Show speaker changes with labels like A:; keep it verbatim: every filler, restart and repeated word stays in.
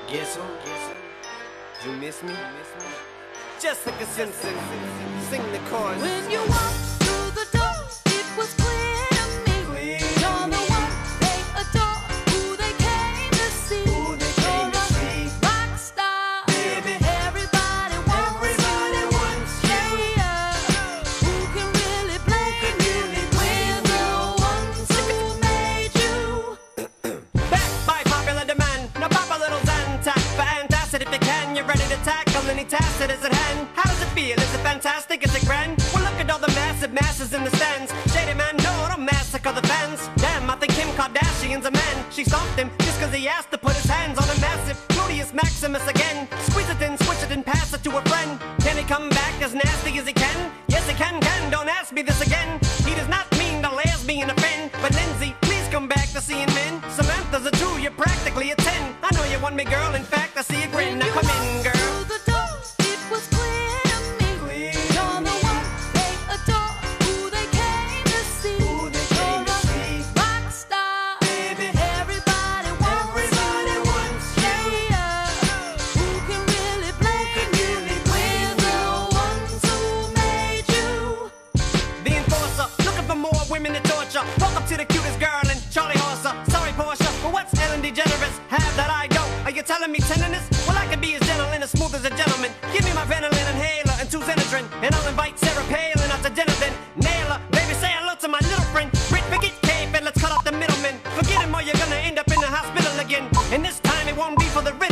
A: Guess who? You miss me? Jessica Simpson, sing the chorus.
B: When you walked through the door, it was clear to me.
A: Clear
B: You're
A: to
B: the
A: me.
B: one they adore, who they came to see.
A: Who they came to
B: You're
A: see.
B: a rock star,
A: Baby.
B: Everybody wants
A: Everybody
B: you.
A: wants you.
B: Yeah, who can really blame you? We're the ones who made you.
C: Back by popular demand, now pop a little Zantac for antacid if you can. You're ready to tackle any task that is at hand. How does it feel? Is it fantastic? Is it grand? Well, look at all the massive masses in the stands. Shady man, no, don't massacre the fans. Damn, I think Kim Kardashian's a man. She stopped him just cause he asked to put his hands on a massive Gluteus Maximus again. Squeeze it in, switch it and pass it to a friend. Can he come back as nasty as he can? Yes, he can, can, don't ask me this again. He does not mean to lesbian offend. But Lindsay, please come back to seeing men. Samantha's a two, you're practically a ten. I know you want me, girl, in fact, I see a grin. Now come in, girl.
B: Through the door, it was clear to me.
A: Clear
B: You're the one they adore, who they came to see.
A: Who they came to
B: You're
A: see.
B: a rock star,
A: Baby.
B: Everybody wants
A: Everybody
B: you.
A: wants you.
B: Yeah, who can really blame you? We're the ones who made you.
C: The enforcer, looking for more women to torture. Walk up to the cutest girl and Charlie Horser. Sorry, Portia, but what's Ellen DeGeneres? Have that I go. Are you telling me tenderness? Well, I can be as gentle and as smooth as a gentleman. Give me my Ventolin inhaler and two Xenadrin, and I'll invite Sarah Palin out to dinner then. Nail her, baby, say hello to my little friend. Brit, forget Cape and let's cut off the middleman. Forget him or you're gonna end up in the hospital again. And this time it won't be for the